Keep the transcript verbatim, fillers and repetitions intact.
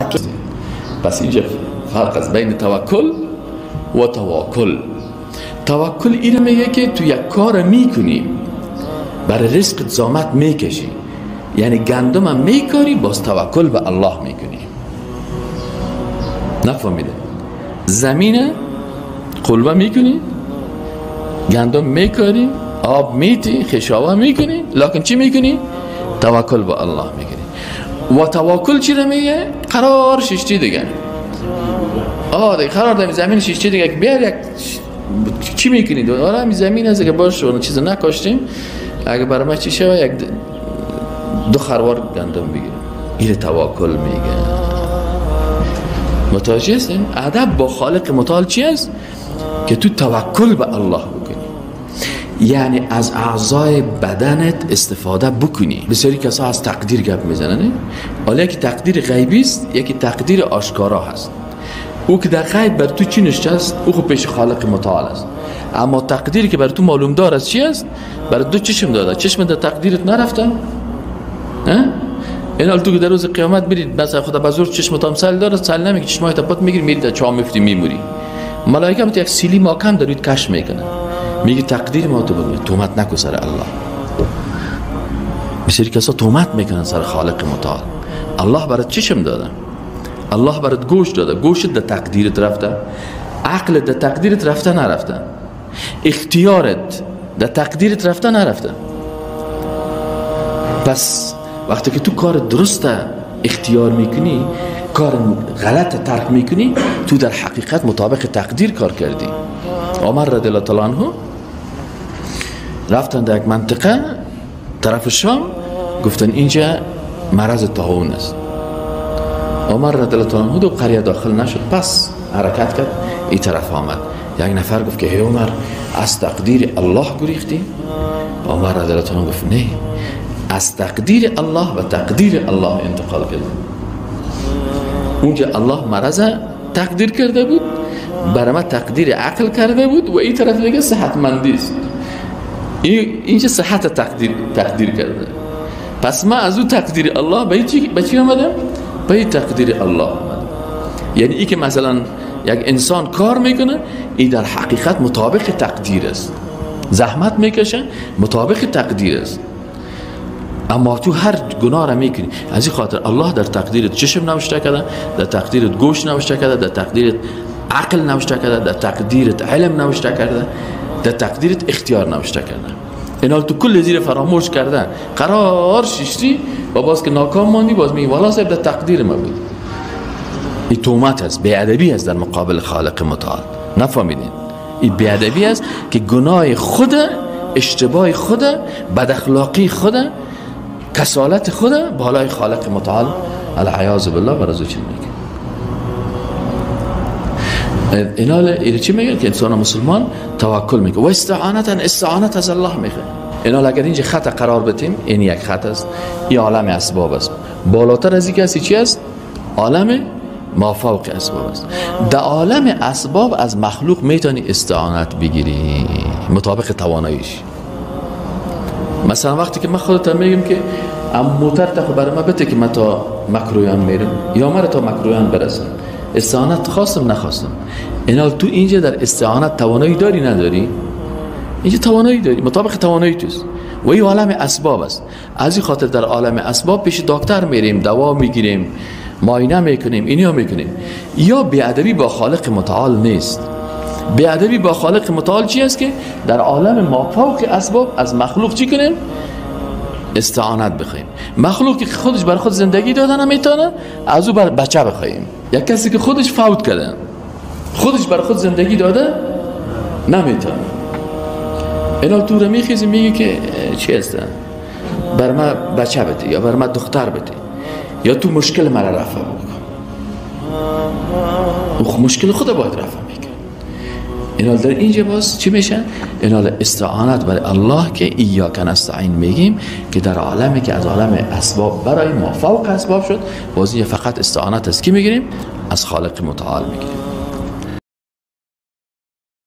پس اینجا فرق است بین توکل و تواکل. توکل اینو میگه که تو یک کار میکنی برای رزق زحمت میکشی، یعنی گندم هم میکاری باز توکل به الله میکنی. نفهمیده؟ زمین قلبه میکنی، گندم میکاری، آب میتی، خشابه میکنی، لکن چی میکنی؟ توکل به الله میکنی. و توکل چی رو میگه؟ قرار ششتی دیگه. آه دیگه قرار داریم زمین ششتی دیگه بیار یک چی میکنی؟ دوباره همین زمین هست که باش اون چیز نکاشتیم، اگه برای ما چی شوه یک دو خروار گندم بگیریم. این توکل میگه. متوجه هستین؟ ادب با خالق متعال چی است؟ که تو توکل به الله بکنی، یعنی از اعضای بدنت استفاده بکنی. بسیاری کسا از تقدیر گپ میزنن، ولی یکی تقدیر غیبی است، یکی تقدیر آشکارا هست. او که در غیب بر تو چی نشسته است، او خود پیش خالق متعال است. اما تقدیری که بر تو معلوم دار است چی است؟ برای دو چشم داده، چشم در تقدیرت نرفته؟ این حال تو که در روز قیامت برید مثلا خدا بزرگ چشمت هم سل داره، سل نمیگه، چشمای تا پات میگیری میری در چاه میفتی میموری. ملائکه هم یک سیلی ماکم دارید کش میکنه، میگه تقدیر ما تو بگو، تومت نکو سر الله. بسیاری کسا تومت میکنن سر خالق متعال. الله برات چشم داده، الله برات گوش داده، گوشت در تقدیرت رفته، عقلت در تقدیرت رفته نرفته، اختیارت در تقدیرت رفته نرفته. پس وقتی که تو کار درسته اختیار میکنی، کار غلط ترک میکنی، تو در حقیقت مطابق تقدیر کار کردی. عمر رضی الله تعالی عنه رفتن در یک منطقه طرف شام، گفتن اینجا مرض طاعون است. عمر رضی الله تعالی عنه دو قریه داخل نشد، پس حرکت کرد این طرف آمد. یک نفر گفت که هی عمر از تقدیر الله گریختی؟ عمر رضی الله تعالی عنه گفت نه، از تقدیر الله و تقدیر الله انتقال کرد. اونجا الله مرض تقدیر کرده بود، برای ما تقدیر عقل کرده بود، و این طرف دیگه صحتمندی است. اینجا صحت تقدیر تقدیر کرده. پس ما از اون تقدیر الله به چی به چی آمدم؟ به تقدیر الله آمدم. یعنی ای که مثلا یک انسان کار میکنه، این در حقیقت مطابق تقدیر است. زحمت میکشه مطابق تقدیر است. اما تو هر گناه را میکنی، از این خاطر الله در تقدیرت چشم نوشته کرده، در تقدیرت گوش نوشته کرده، در تقدیرت عقل نوشته کرده، در تقدیرت علم نوشته کرده، در تقدیرت اختیار نوشته کرده. این حال تو کل زیر فراموش کردن، قرار ششتی و باز که ناکام ماندی، باز میگی والا صاحب در تقدیر ما بود. این تومت است، بی‌ادبی است در مقابل خالق متعال. نفهمیدین؟ این بی‌ادبی است که گناه خود، اشتباه خود، بد اخلاقی خود، کسالت خود بالای خالق متعال العیاذ بالله و رضا چی میگه. اینا اینا چی میگه که انسان مسلمان توکل میگه و استعانت استعانت از الله میگه. اینا اگر اینجا خط قرار بدیم، این یک خط است، این عالم اسباب است. بالاتر از این کسی چی است؟ عالم مافوق اسباب است. در عالم اسباب از مخلوق میتونی استعانت بگیری مطابق تواناییش. مثلا وقتی که من خودت میگم که ام موتر تا برای ما بده که من تا مکرویان میرم، یا من تا مکرویان برسم، استعانت خواستم نخواستم. اینا تو اینجا در استعانت توانایی داری نداری؟ اینجا توانایی داری، مطابق توانایی توست. و این عالم اسباب است. از این خاطر در عالم اسباب پیش دکتر میریم، دوا میگیریم، معاینه میکنیم، اینیا میکنیم. یا بی‌ادبی با خالق متعال نیست. بی‌ادبی با خالق متعال چی است که در عالم مافوق اسباب از مخلوق چی کنیم؟ استعانت بخوایم. مخلوقی که خودش بر خود زندگی دادن نمیتونه، از او بر بچه بخوایم. یک کسی که خودش فوت کرده، خودش بر خود زندگی داده نمیتونه. اینا تو رو میخیزی میگه که چی هستن؟ بر ما بچه بده، یا بر ما دختر بده، یا تو مشکل مرا رفع بکن. او مشکل خود باید رفع میکن. اینا در اینجا باز چی میشه؟ اینا استعانت برای الله که ایاک نستعین میگیم که در عالمی که از عالم اسباب برای ما فوق اسباب شد، باز فقط استعانت از کی میگیریم؟ از خالق متعال میگیریم.